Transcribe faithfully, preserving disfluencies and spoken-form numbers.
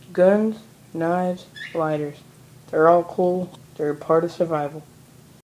Guns, knives, lighters. They're all cool. They're a part of survival.